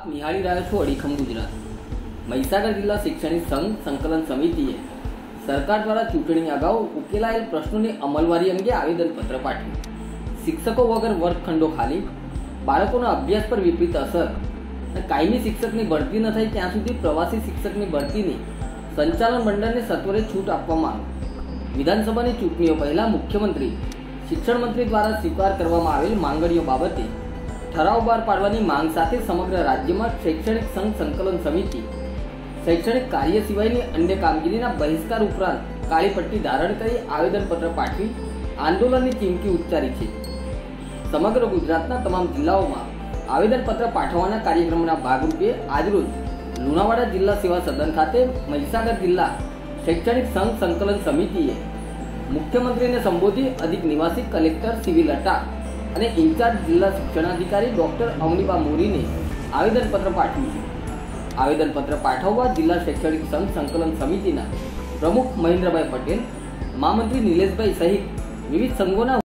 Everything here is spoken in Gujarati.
નિહાળી રહ્યા છો અડીખમ ગુજરાત। મહીસાગર જિલ્લા શૈક્ષણિક સંઘ સંકલન સમિતિએ સરકાર દ્વારા ચૂંટણી અગાઉ ઉકેલાયેલ પ્રશ્નોની અમલવારી અંગે આવેદનપત્ર પાઠવ્યું। શિક્ષકો વગર વર્ગખંડો ખાલી, બાળકોના અભ્યાસ પર વિપરીત અસર, કાયમી શિક્ષકની ભરતી ન થાય ત્યાં સુધી પ્રવાસી શિક્ષકની ભરતીની સંચાલન મંડળને સત્વરે છૂટ આપવામાં આવે। વિધાનસભાની ચૂંટણીઓ પહેલા મુખ્યમંત્રી, શિક્ષણ મંત્રી દ્વારા સ્વીકાર કરવામાં આવેલ માંગણીઓ બાબતે ઠરાવ બહાર પાડવાની માંગ સાથે સમગ્ર રાજ્યમાં શૈક્ષણિક સંઘ સંકલન સમિતિ શૈક્ષણિક કાર્ય સિવાયની અન્ય કામગીરીના બહિષ્કાર ઉપરાંત કાળી પટ્ટી ધારણ કરી આવેદનપત્ર પાઠવી આંદોલનની ચીમકી ઉચ્ચારી છે। સમગ્ર ગુજરાતના તમામ જિલ્લાઓમાં આવેદનપત્ર પાઠવવાના કાર્યક્રમના ભાગરૂપે આજરોજ લુણાવાડા જિલ્લા સેવા સદન ખાતે મહીસાગર જિલ્લા શૈક્ષણિક સંઘ સંકલન સમિતિએ મુખ્યમંત્રીને સંબોધી અધિક નિવાસી કલેક્ટર સિવિલ અટા અને ઇન્ચાર્જ જિલ્લા શિક્ષણાધિકારી ડોક્ટર અવનીબા મોરીને આવેદનપત્ર પાઠવ્યું છે। આવેદનપત્ર પાઠવવા જિલ્લા શૈક્ષણિક સંઘ સંકલન સમિતિના પ્રમુખ મહેન્દ્રભાઈ પટેલ, મહામંત્રી નિલેશભાઈ સહિત વિવિધ સંઘોના